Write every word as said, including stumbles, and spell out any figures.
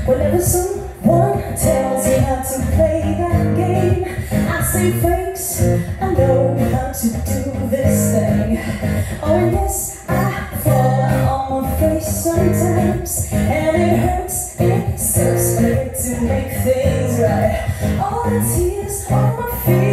Whenever someone tells you how to play that game, I say thanks, I know how to do this thing. Oh yes, I fall on my face sometimes, and it hurts, it sucks, but to make things right. All the tears on my face